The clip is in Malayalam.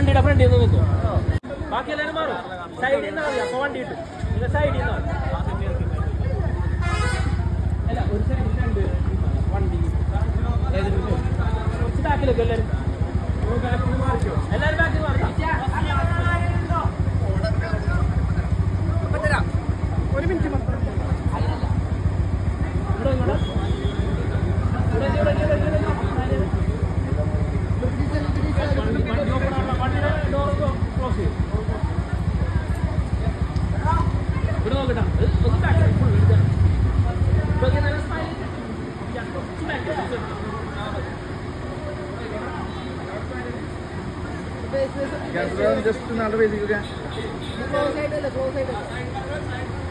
വണ്ടിയുടെ ഫ്രണ്ടിൽ നിന്ന് നിൽക്കും. ബാക്കി എല്ലാവരും മാറും. സൈഡിൽ നിന്നാ മതി. അപ്പോൾ വണ്ടി കിട്ടും. നിങ്ങൾ സൈഡിൽ നിന്നാ മതി. അല്ല ഒരു സൈഡിൽ രണ്ട് വണ്ടി കുറച്ച് ബാക്കിലേക്ക് എല്ലാവരും ബാക്കിൽ മാറാം. ഒരു minute just another way to go. Close side.